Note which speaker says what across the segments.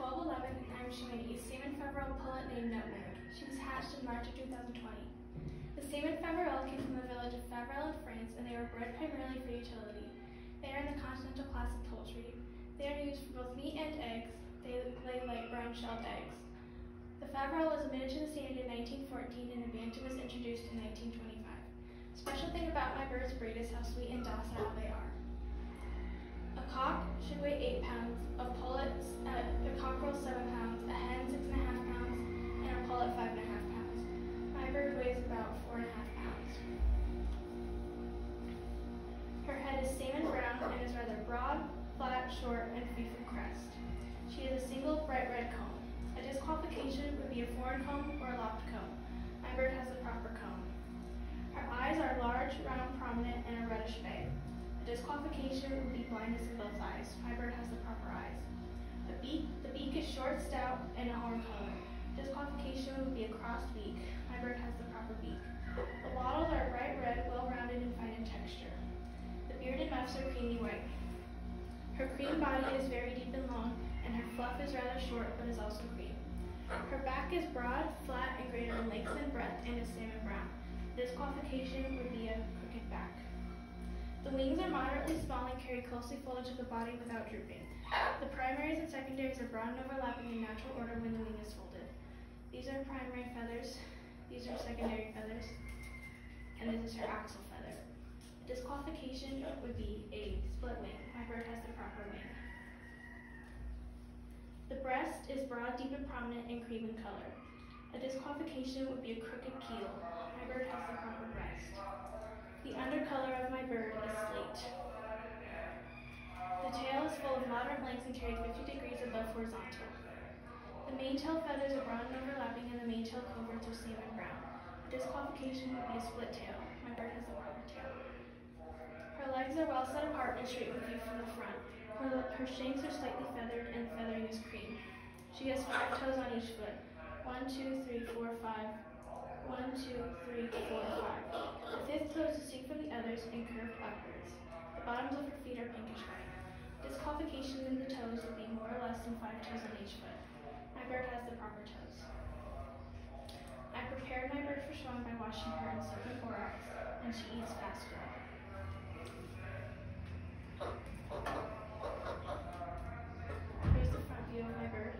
Speaker 1: 12:11 and I'm showing a salmon Faverolles pullet named Nutmeg. She was hatched in March of 2020. The salmon Faverolles came from the village of Faverolles in France, and they were bred primarily for utility. They are in the continental class of poultry. They are used for both meat and eggs. They lay light brown shelled eggs. The Faverolles was admitted to the stand in 1914 and the Bantam was introduced in 1925. Special thing about my bird's breed is how sweet and docile they are. A cock should weigh 8 pounds, a cockerel 7 pounds, a hen 6.5 pounds, and a pullet 5.5 pounds. My bird weighs about 4.5 pounds. Her head is salmon brown and is rather broad, flat, short, and free from crest. She has a single bright red comb. A disqualification would be a foreign comb or a lopped comb. My bird has the proper comb. Her eyes are large, round, prominent, and a reddish bay. A disqualification would be blindness in both eyes. My bird has the proper eyes. The beak is short, stout, and a horn color. Disqualification would be a crossed beak. My bird has the proper beak. The wattles are bright red, well-rounded, and fine in texture. The bearded muffs are creamy white. Her cream body is very deep and long, and her fluff is rather short, but is also cream. Her back is broad, flat, and greater in length and breadth, and is salmon brown. Disqualification would be a crooked back. The wings are moderately small and carry closely folded to the body without drooping. The primaries and secondaries are broad and overlapping in natural order when the wing is folded. These are primary feathers, these are secondary feathers, and this is her axil feather. Disqualification would be a split wing. My bird has the proper wing. The breast is broad, deep, and prominent and cream in color. A disqualification would be a crooked keel. My bird has the proper breast. The undercolor of my bird is slate. The tail is full of moderate length and carried 50 degrees above horizontal. The main tail feathers are broad and overlapping, and the main tail coverts are salmon brown. Disqualification would be a split tail. My bird has the proper tail. Her legs are well set apart and straight with view from the front. Her shanks are slightly feathered, and the feathering is cream. She has 5 toes on each foot. 1, 2, 3, 4, 5. 1, 2, 3, 4, 5. The 5th toe is distinct from the others and curved upwards. The bottoms of her feet are pinkish white. Disqualification in the toes would be more or less than 5 toes on each foot. My bird has the proper toes. I prepared my bird for showing by washing her in soap and borax, and she eats fast food. Here's the front view of my bird.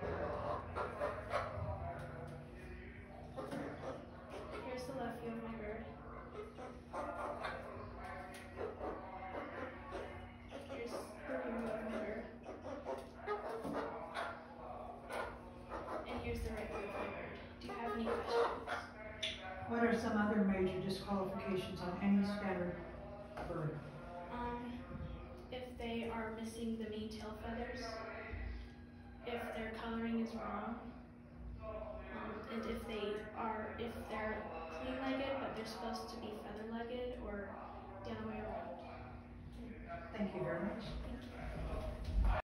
Speaker 1: Here's the left view of my bird. Here's the rear view of my bird. And here's the right view of my bird. Do you have any questions?
Speaker 2: What are some other major disqualifications on any standard bird?
Speaker 1: If they are missing the main tail feathers, if their coloring is wrong, and if they're clean-legged but they're supposed to be feather-legged, or the other way around.
Speaker 2: Thank you very much.